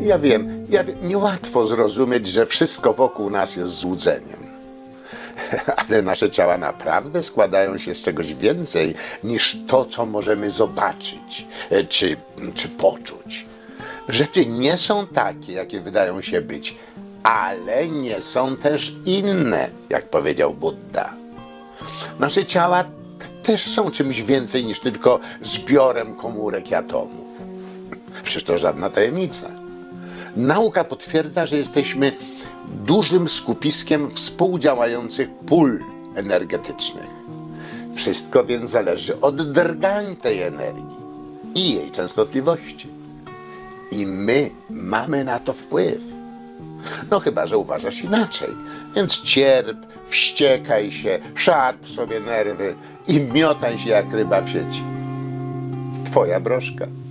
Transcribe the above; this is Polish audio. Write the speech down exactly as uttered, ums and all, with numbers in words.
Ja wiem, ja wiem, niełatwo zrozumieć, że wszystko wokół nas jest złudzeniem. Ale nasze ciała naprawdę składają się z czegoś więcej niż to, co możemy zobaczyć czy, czy poczuć. Rzeczy nie są takie, jakie wydają się być, ale nie są też inne, jak powiedział Buddha. Nasze ciała też są czymś więcej niż tylko zbiorem komórek i atomów. Przecież to żadna tajemnica. Nauka potwierdza, że jesteśmy dużym skupiskiem współdziałających pól energetycznych. Wszystko więc zależy od drgań tej energii i jej częstotliwości. I my mamy na to wpływ. No chyba że uważasz inaczej. Więc cierp, wściekaj się, szarp sobie nerwy i miotaj się jak ryba w sieci. Twoja broszka.